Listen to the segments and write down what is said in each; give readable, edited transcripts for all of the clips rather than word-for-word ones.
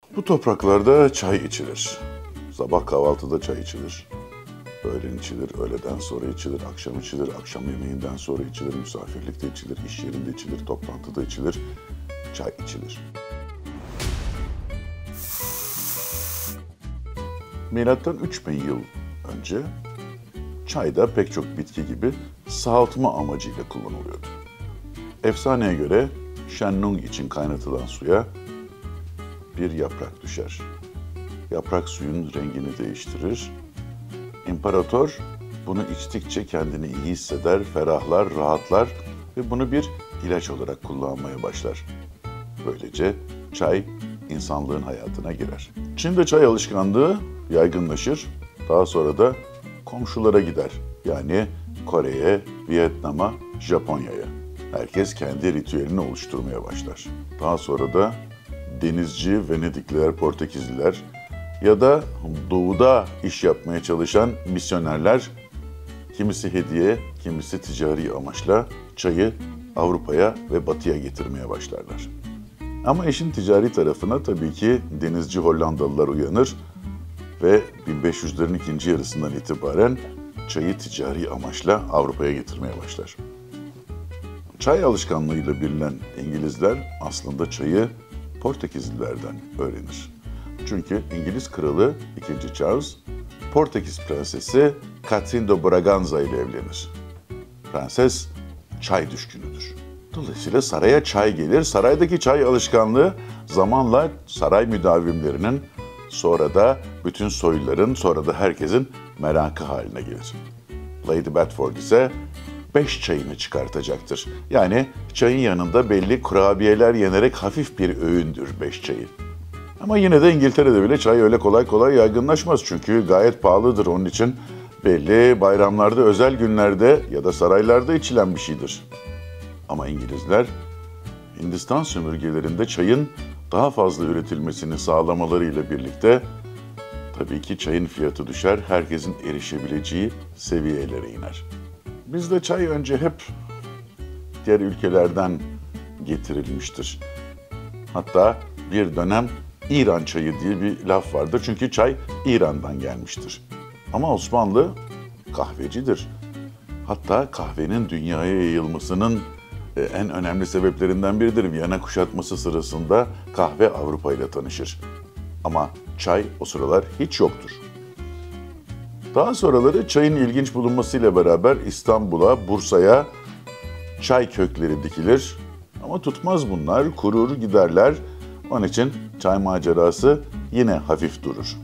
Bu topraklarda çay içilir. Sabah kahvaltıda çay içilir. Öğlen içilir, öğleden sonra içilir, akşam içilir, akşam yemeğinden sonra içilir, misafirlikte içilir, iş yerinde içilir, toplantıda içilir, çay içilir. Milattan 3000 yıl önce çay da pek çok bitki gibi sağaltma amacıyla kullanılıyordu. Efsaneye göre Şennung için kaynatılan suya bir yaprak düşer. Yaprak suyun rengini değiştirir. İmparator bunu içtikçe kendini iyi hisseder, ferahlar, rahatlar ve bunu bir ilaç olarak kullanmaya başlar. Böylece çay insanlığın hayatına girer. Çin'de çay alışkanlığı yaygınlaşır. Daha sonra da komşulara gider. Yani Kore'ye, Vietnam'a, Japonya'ya. Herkes kendi ritüelini oluşturmaya başlar. Daha sonra da denizci Venedikliler, Portekizliler ya da doğuda iş yapmaya çalışan misyonerler kimisi hediye, kimisi ticari amaçla çayı Avrupa'ya ve Batı'ya getirmeye başlarlar. Ama işin ticari tarafına tabii ki denizci Hollandalılar uyanır ve 1500'lerin ikinci yarısından itibaren çayı ticari amaçla Avrupa'ya getirmeye başlar. Çay alışkanlığıyla bilinen İngilizler aslında çayı Portekizlilerden öğrenir. Çünkü İngiliz kralı 2. Charles, Portekiz prensesi Catherine de Braganza ile evlenir. Prenses çay düşkünüdür. Dolayısıyla saraya çay gelir. Saraydaki çay alışkanlığı zamanla saray müdavimlerinin, sonra da bütün soyluların, sonra da herkesin merakı haline gelir. Lady Bedford ise 5 çayını çıkartacaktır. Yani çayın yanında belli kurabiyeler yenerek hafif bir öğündür 5 çayı. Ama yine de İngiltere'de bile çay öyle kolay kolay yaygınlaşmaz. Çünkü gayet pahalıdır. Onun için belli bayramlarda, özel günlerde ya da saraylarda içilen bir şeydir. Ama İngilizler Hindistan sömürgelerinde çayın daha fazla üretilmesini sağlamalarıyla birlikte tabii ki çayın fiyatı düşer, herkesin erişebileceği seviyelere iner. Bizde çay önce hep diğer ülkelerden getirilmiştir. Hatta bir dönem İran çayı diye bir laf vardır. Çünkü çay İran'dan gelmiştir. Ama Osmanlı kahvecidir. Hatta kahvenin dünyaya yayılmasının en önemli sebeplerinden biridir. Viyana kuşatması sırasında kahve Avrupa ile tanışır. Ama çay o sıralar hiç yoktur. Daha sonraları çayın ilginç bulunmasıyla beraber İstanbul'a, Bursa'ya çay kökleri dikilir. Ama tutmaz bunlar, kurur giderler. Onun için çay macerası yine hafif durur.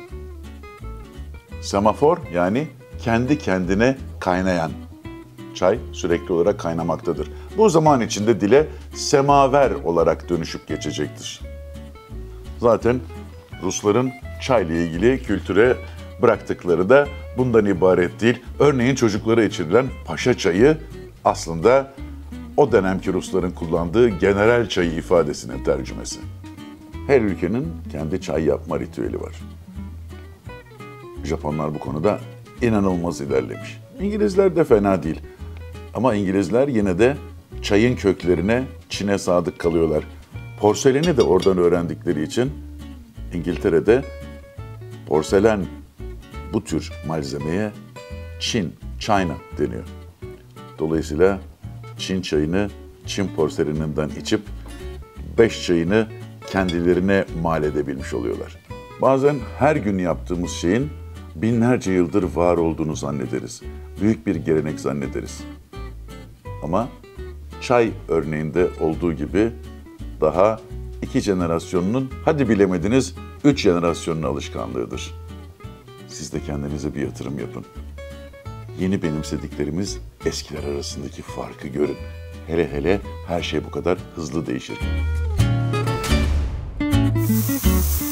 Semafor yani kendi kendine kaynayan çay sürekli olarak kaynamaktadır. Bu zaman içinde dile semaver olarak dönüşüp geçecektir. Zaten Rusların çayla ilgili kültüre bıraktıkları da bundan ibaret değil. Örneğin çocuklara içirilen paşa çayı aslında o dönemki Rusların kullandığı general çayı ifadesinin tercümesi. Her ülkenin kendi çay yapma ritüeli var. Japonlar bu konuda inanılmaz ilerlemiş. İngilizler de fena değil. Ama İngilizler yine de çayın köklerine, Çin'e sadık kalıyorlar. Porseleni de oradan öğrendikleri için İngiltere'de porselen bu tür malzemeye China deniyor. Dolayısıyla Çin çayını Çin porseleninden içip 5 çayını kendilerine mal edebilmiş oluyorlar. Bazen her gün yaptığımız şeyin binlerce yıldır var olduğunu zannederiz. Büyük bir gelenek zannederiz. Ama çay örneğinde olduğu gibi daha 2 jenerasyonunun, hadi bilemediniz 3 jenerasyonun alışkanlığıdır. Siz de kendinize bir yatırım yapın. Yeni benimsediklerimiz eskiler arasındaki farkı görün. Hele hele her şey bu kadar hızlı değişirken.